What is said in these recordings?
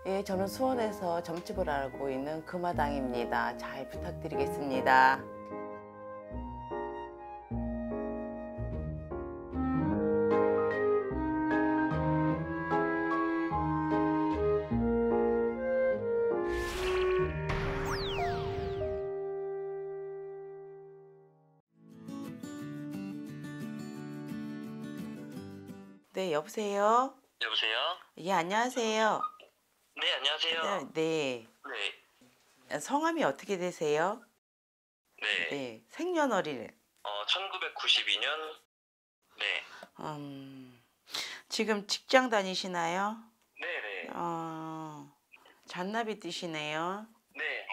예, 저는 수원에서 점집을 하고 있는 금화당입니다. 잘 부탁드리겠습니다. 네, 여보세요? 여보세요? 예, 안녕하세요. 네, 안녕하세요. 네, 네, 성함이 어떻게 되세요? 네. 네, 생년월일. 1992년, 네, 음, 지금 직장 다니시나요? 네네, 잔나비 뜨시네요. 네.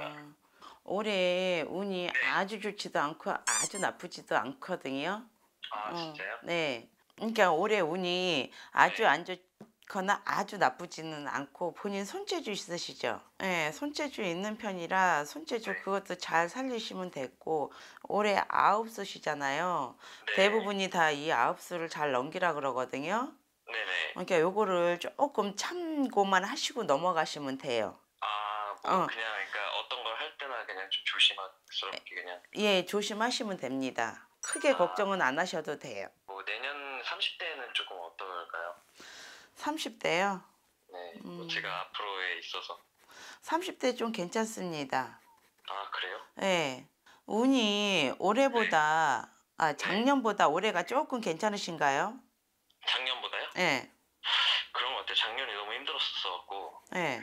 올해 운이 네. 아주 좋지도 않고 아주 나쁘지도 않거든요. 아, 진짜요? 네. 그러니까 올해 운이 아주 네. 안 좋거나 아주 나쁘지는 않고 본인 손재주 있으시죠? 네, 손재주 있는 편이라 손재주 네. 그것도 잘 살리시면 됐고 올해 9수시잖아요. 네. 대부분이 다 이 9수를 잘 넘기라 그러거든요. 네네. 그러니까 요거를 조금 참고만 하시고 넘어가시면 돼요. 아, 어, 그냥, 그러니까 어떤 걸 할 때나 그냥 좀 조심스럽게 그냥, 예, 조심하시면 됩니다. 크게 아, 걱정은 안 하셔도 돼요. 내년 30대에는 조금 어떨까요? 30대요? 네, 제가 앞으로에 있어서. 30대 좀 괜찮습니다. 아, 그래요? 예. 운이 올해보다, 네. 작년보다 올해가 조금 괜찮으신가요? 작년보다요? 예, 그런 것 같아요. 작년이 너무 힘들었었고, 예.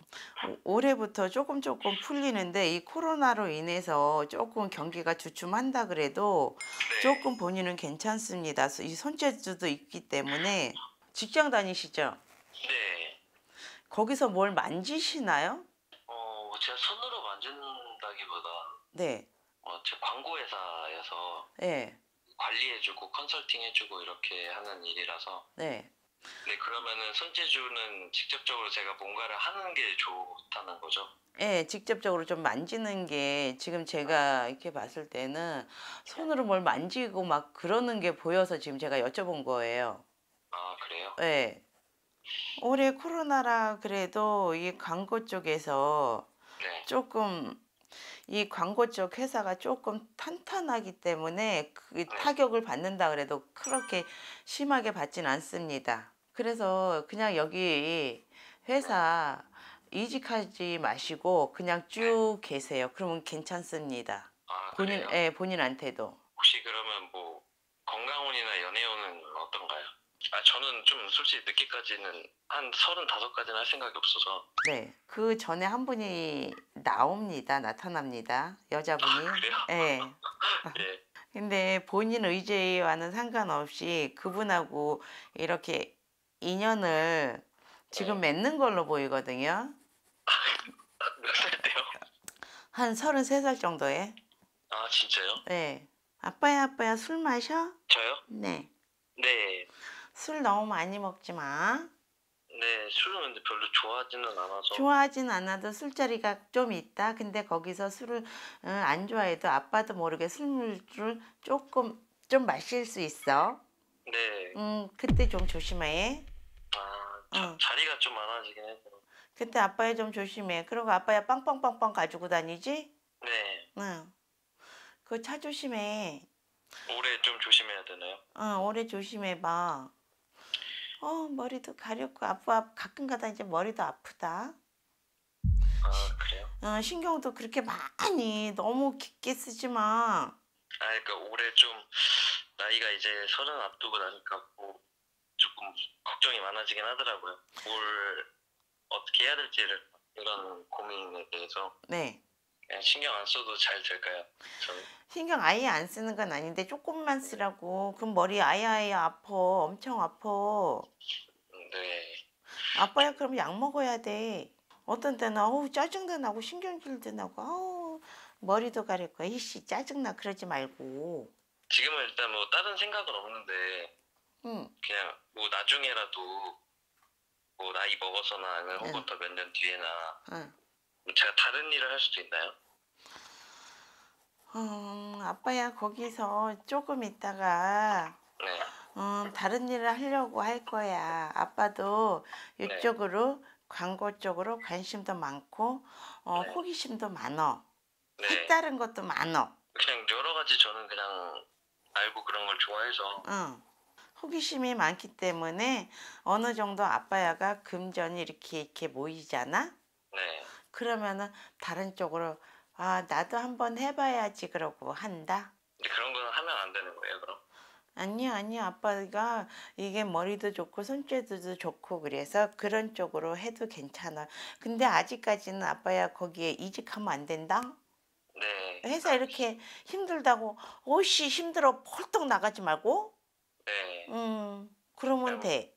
올해부터 조금 풀리는데 이 코로나로 인해서 조금 경기가 주춤한다 그래도 네. 조금 본인은 괜찮습니다. 이 손재주도 있기 때문에 직장 다니시죠? 네. 거기서 뭘 만지시나요? 제가 손으로 만진다기보다, 네, 제 광고 회사여서 예, 관리해주고 컨설팅해주고 이렇게 하는 일이라서. 네. 네, 그러면은 손재주는 직접적으로 제가 뭔가를 하는 게 좋다는 거죠. 예, 직접적으로 좀 만지는 게 지금 제가 이렇게 봤을 때는 손으로 뭘 만지고 막 그러는 게 보여서 지금 제가 여쭤본 거예요. 아, 그래요? 예. 올해 코로나라 그래도 이 광고 쪽에서 네. 조금 이 광고 쪽 회사가 조금 탄탄하기 때문에 그 네. 타격을 받는다 그래도 그렇게 심하게 받진 않습니다. 그래서 그냥 여기 회사 이직하지 마시고 그냥 네. 쭉 계세요. 그러면 괜찮습니다. 아, 그래요? 본인한테도. 혹시 그러면 건강운이나 연애운은 어떤가요? 저는 좀 솔직히 늦게까지는 한 35까지는 할 생각이 없어서. 네. 그 전에 한 분이 나타납니다. 여자분이. 그래요? 예. 예. 근데 본인 의지와는 상관없이 그분하고 이렇게 인연을 지금 네. 맺는 걸로 보이거든요. 몇 살 때요? 한 33살 정도에. 아, 진짜요? 네. 아빠야, 술 마셔? 저요? 네. 네. 술 너무 많이 먹지 마. 네, 술은 근데 별로 좋아하지는 않아서. 좋아하진 않아도 술자리가 좀 있다. 근데 거기서 술을 안 좋아해도 아빠도 모르게 술을 조금 좀 마실 수 있어. 네. 그때 좀 조심해. 응. 자리가 좀 많아지긴 해서. 그때 아빠야 좀 조심해. 그리고 아빠야 빵빵빵빵 가지고 다니지? 네. 응. 그거 차 조심해. 올해 좀 조심해야 되나요? 응, 오래 조심해봐. 머리도 가렵고 가끔 가다 이제 머리도 아프다. 아, 그래요? 신경도 그렇게 많이 너무 깊게 쓰지 마. 그러니까 올해 좀 나이가 이제 30 앞두고 나니까 조금 걱정이 많아지긴 하더라고요. 뭘 어떻게 해야 될지를 이런 고민에 대해서. 네. 그냥 신경 안 써도 잘 될까요? 저는. 신경 아예 안 쓰는 건 아닌데 조금만 쓰라고. 그럼 머리 아예 아파. 엄청 아파. 네. 아빠야 그럼 약 먹어야 돼. 어떤 때는 짜증도 나고 신경질도 나고 머리도 가렵고 이씨 짜증나 그러지 말고. 지금은 일단 다른 생각은 없는데 응. 그냥 나중에라도 나이 먹어서나 아니면 응. 혹은 더 몇 년 뒤에나 응. 제가 다른 일을 할 수도 있나요? 아빠야 거기서 조금 있다가 네. 다른 일을 하려고 할 거야. 아빠도 네. 이쪽으로 광고 쪽으로 관심도 많고 네. 호기심도 많어. 네. 색다른 것도 많어. 그냥 여러 가지 저는 그냥 알고 그런 걸 좋아해서. 응. 호기심이 많기 때문에 어느 정도 아빠야가 금전이 이렇게 모이잖아? 네. 그러면은 다른 쪽으로 나도 한번 해봐야지 그러고 한다. 근데 그런 거는 하면 안 되는 거예요, 그럼? 아니야. 아빠가 이게 머리도 좋고 손재주도 좋고 그래서 그런 쪽으로 해도 괜찮아. 근데 아직까지는 아빠야 거기에 이직하면 안 된다. 네. 회사 이렇게 힘들다고 오씨 힘들어 펄떡 나가지 말고. 네. 그러면 그냥 돼.